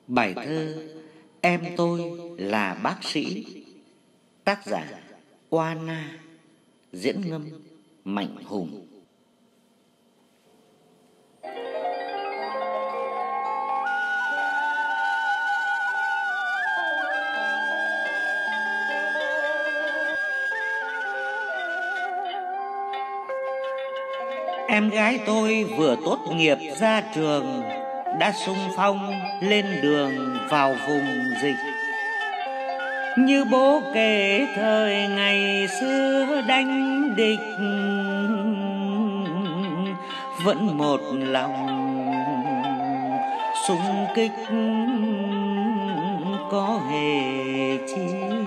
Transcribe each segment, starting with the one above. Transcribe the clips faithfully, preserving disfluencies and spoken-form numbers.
Bài thơ Em tôi là bác sĩ, tác giả Oana, diễn ngâm Mạnh Hùng. Em gái tôi vừa tốt nghiệp ra trường, đã xung phong lên đường vào vùng dịch. Như bố kể thời ngày xưa đánh địch, vẫn một lòng xung kích có hề chi.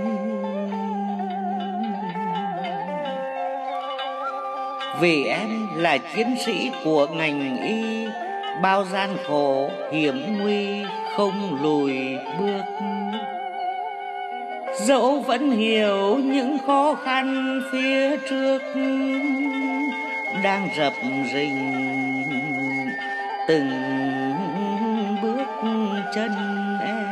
Vì em là chiến sĩ của ngành y, bao gian khổ hiểm nguy không lùi bước. Dẫu vẫn hiểu những khó khăn phía trước đang rập rình từng bước chân em.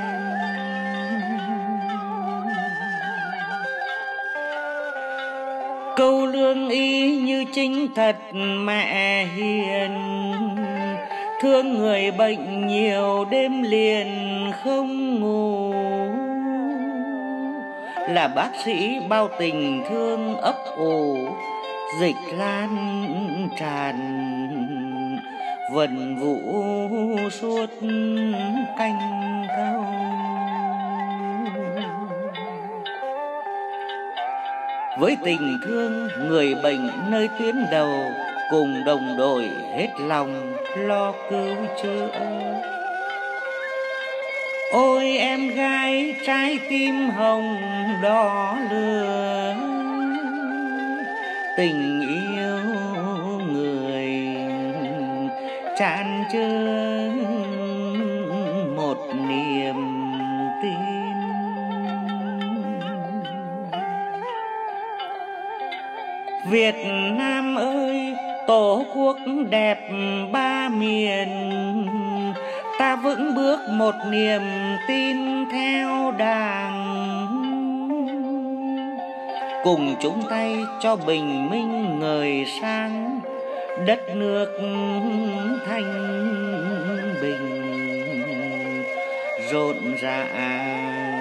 Câu lương y như chính thật mẹ hiền, thương người bệnh nhiều đêm liền không ngủ. Là bác sĩ bao tình thương ấp ủ, dịch lan tràn vần vũ suốt canh cao. Với tình thương người bệnh nơi tuyến đầu, cùng đồng đội hết lòng lo cứu chữa. Ôi em gái trái tim hồng đỏ lửa, tình yêu người tràn chứa một niềm tin. Việt Nam ơi, tổ quốc đẹp ba miền, ta vững bước một niềm tin theo Đảng. Cùng chung tay cho bình minh ngời sáng, đất nước thanh bình rộn ràng.